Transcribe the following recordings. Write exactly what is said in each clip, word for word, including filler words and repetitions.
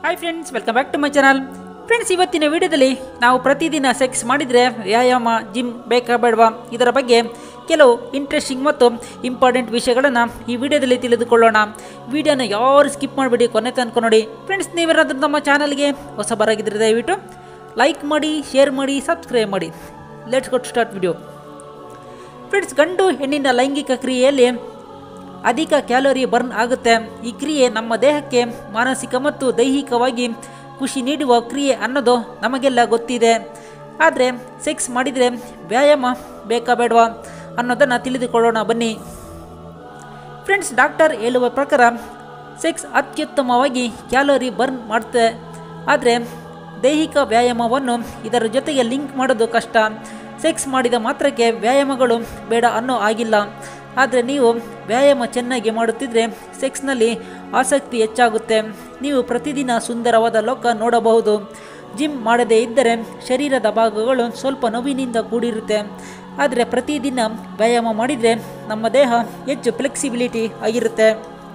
Hi friends, welcome back to my channel. Friends, ಇವತ್ತಿನ ವಿಡಿಯೋದಲ್ಲಿ ನಾವು ಪ್ರತಿದಿನ ಸೆಕ್ಸ್ ಮಾಡಿದರೆ ವ್ಯಾಯಾಮ, ಜಿಮ್ ಬೇಕಾ ಬೇಡವಾ ಇದರ ಬಗ್ಗೆ ಕೆಲವು ಇಂಟ್ರೆಸ್ಟಿಂಗ್ ಮತ್ತು ಇಂಪಾರ್ಟೆಂಟ್ ವಿಷಯಗಳನ್ನು ಈ ವಿಡಿಯೋದಲ್ಲಿ ತಿಳಿದುಕೊಳ್ಳೋಣ. ವಿಡಿಯೋನ ಯಾರು ಸ್ಕಿಪ್ ಮಾಡಿಬಿಡಿ, ಕೊನೆ ತನಕ ನೋಡಿ. ಫ್ರೆಂಡ್ಸ್, ನೀವೇನಾದರೂ ನಮ್ಮ ಚಾನಲ್ಗೆ ಹೊಸಬರಾಗಿದ್ದರೆ ದಯವಿಟ್ಟು ಲೈಕ್ ಮಾಡಿ, ಶೇರ್ ಮಾಡಿ, ಸಬ್ಸ್ಕ್ರೈಬ್ ಮಾಡಿ. Let's get start video. Friends, ಗಂಡು ಹೆಣ್ಣಿನ ಲೈಂಗಿಕ ಕ್ರಿಯೆಯಲ್ಲಿ ಅಧಿಕ ಕ್ಯಾಲೋರಿ ಬರ್ನ್ ಆಗುತ್ತೆ. ಈ ಕ್ರಿಯೆ ನಮ್ಮ ದೇಹಕ್ಕೆ ಮಾನಸಿಕ ಮತ್ತು ದೈಹಿಕವಾಗಿ ಖುಷಿ ನೀಡುವ ಕ್ರಿಯೆ ಅನ್ನೋದು ನಮಗೆಲ್ಲ ಗೊತ್ತಿದೆ. ಆದರೆ ಸೆಕ್ಸ್ ಮಾಡಿದರೆ ವ್ಯಾಯಾಮ ಬೇಕಾ ಬೇಡವಾ ಅನ್ನೋದನ್ನು ತಿಳಿದುಕೊಳ್ಳೋಣ ಬನ್ನಿ. ಫ್ರೆಂಡ್ಸ್, ಡಾಕ್ಟರ್ ಹೇಳುವ ಪ್ರಕಾರ ಸೆಕ್ಸ್ ಅತ್ಯುತ್ತಮವಾಗಿ ಕ್ಯಾಲೋರಿ ಬರ್ನ್ ಮಾಡುತ್ತೆ. ಆದರೆ ದೈಹಿಕ ವ್ಯಾಯಾಮವನ್ನು ಇದರ ಜೊತೆಗೆ ಲಿಂಕ್ ಮಾಡೋದು ಕಷ್ಟ. ಸೆಕ್ಸ್ ಮಾಡಿದ ಮಾತ್ರಕ್ಕೆ ವ್ಯಾಯಾಮಗಳು ಬೇಡ ಅನ್ನೋ ಆಗಿಲ್ಲ. ಆದರೆ ನೀವು ವ್ಯಾಯಾಮ ಚೆನ್ನಾಗಿ ಮಾಡುತ್ತಿದ್ದರೆ ಸೆಕ್ಸ್ನಲ್ಲಿ ಆಸಕ್ತಿ ಹೆಚ್ಚಾಗುತ್ತೆ. ನೀವು ಪ್ರತಿದಿನ ಸುಂದರವಾದ ಲೋಕ ನೋಡಬಹುದು. ಜಿಮ್ ಮಾಡದೇ ಇದ್ದರೆ ಶರೀರದ ಭಾಗಗಳು ಸ್ವಲ್ಪ ನೋವಿನಿಂದ ಕೂಡಿರುತ್ತೆ. ಆದರೆ ಪ್ರತಿದಿನ ವ್ಯಾಯಾಮ ಮಾಡಿದರೆ ನಮ್ಮ ದೇಹ ಹೆಚ್ಚು ಫ್ಲೆಕ್ಸಿಬಿಲಿಟಿ ಆಗಿರುತ್ತೆ.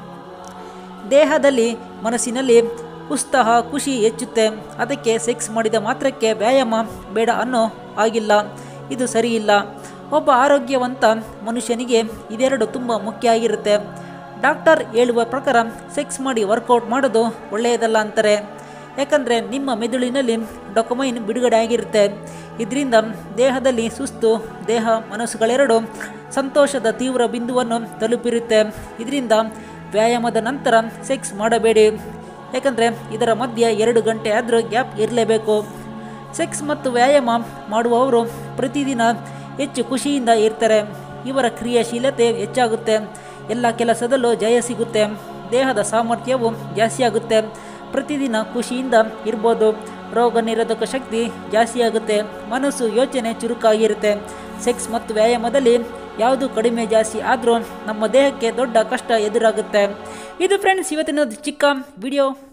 ದೇಹದಲ್ಲಿ, ಮನಸ್ಸಿನಲ್ಲಿ ಉತ್ಸಾಹ, ಖುಷಿ ಹೆಚ್ಚುತ್ತೆ. ಅದಕ್ಕೆ ಸೆಕ್ಸ್ ಮಾಡಿದ ಮಾತ್ರಕ್ಕೆ ವ್ಯಾಯಾಮ ಬೇಡ ಅನ್ನೋ ಆಗಿಲ್ಲ. ಇದು ಸರಿಯಿಲ್ಲ. ಒಬ್ಬ ಆರೋಗ್ಯವಂತ ಮನುಷ್ಯನಿಗೆ ಇದೆರಡು ತುಂಬ ಮುಖ್ಯ ಆಗಿರುತ್ತೆ. ಡಾಕ್ಟರ್ ಹೇಳುವ ಪ್ರಕಾರ ಸೆಕ್ಸ್ ಮಾಡಿ ವರ್ಕೌಟ್ ಮಾಡೋದು ಒಳ್ಳೆಯದಲ್ಲ ಅಂತಾರೆ. ಯಾಕಂದರೆ ನಿಮ್ಮ ಮೆದುಳಿನಲ್ಲಿ ಡೊಪಮೈನ್ ಬಿಡುಗಡೆ ಆಗಿರುತ್ತೆ. ಇದರಿಂದ ದೇಹದಲ್ಲಿ ಸುಸ್ತು, ದೇಹ ಮನಸ್ಸುಗಳೆರಡು ಸಂತೋಷದ ತೀವ್ರ ಬಿಂದುವನ್ನು ತಲುಪಿರುತ್ತೆ. ಇದರಿಂದ ವ್ಯಾಯಾಮದ ನಂತರ ಸೆಕ್ಸ್ ಮಾಡಬೇಡಿ. ಯಾಕಂದರೆ ಇದರ ಮಧ್ಯೆ ಎರಡು ಗಂಟೆ ಆದರೂ ಗ್ಯಾಪ್ ಇರಲೇಬೇಕು. ಸೆಕ್ಸ್ ಮತ್ತು ವ್ಯಾಯಾಮ ಮಾಡುವವರು ಪ್ರತಿದಿನ ಹೆಚ್ಚು ಖುಷಿಯಿಂದ ಇರ್ತಾರೆ. ಇವರ ಕ್ರಿಯಾಶೀಲತೆ ಹೆಚ್ಚಾಗುತ್ತೆ. ಎಲ್ಲ ಕೆಲಸದಲ್ಲೂ ಜಯ ಸಿಗುತ್ತೆ. ದೇಹದ ಸಾಮರ್ಥ್ಯವು ಜಾಸ್ತಿಯಾಗುತ್ತೆ. ಪ್ರತಿದಿನ ಖುಷಿಯಿಂದ ಇರ್ಬೋದು. ರೋಗ ನಿರೋಧಕ ಶಕ್ತಿ ಜಾಸ್ತಿಯಾಗುತ್ತೆ. ಮನಸ್ಸು, ಯೋಚನೆ ಚುರುಕಾಗಿರುತ್ತೆ. ಸೆಕ್ಸ್ ಮತ್ತು ವ್ಯಾಯಾಮದಲ್ಲಿ ಯಾವುದು ಕಡಿಮೆ ಜಾಸ್ತಿ ಆದರೂ ನಮ್ಮ ದೇಹಕ್ಕೆ ದೊಡ್ಡ ಕಷ್ಟ ಎದುರಾಗುತ್ತೆ. ಇದು ಫ್ರೆಂಡ್ಸ್ ಇವತ್ತಿನ ಚಿಕ್ಕ ವಿಡಿಯೋ.